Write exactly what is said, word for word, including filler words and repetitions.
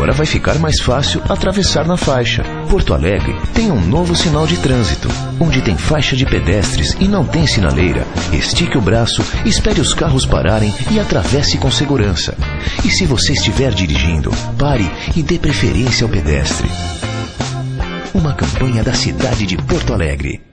agora vai ficar mais fácil atravessar na faixa. Porto Alegre tem um novo sinal de trânsito. Onde tem faixa de pedestres e não tem sinaleira, estique o braço, espere os carros pararem e atravesse com segurança. E se você estiver dirigindo, pare e dê preferência ao pedestre. Uma campanha da cidade de Porto Alegre.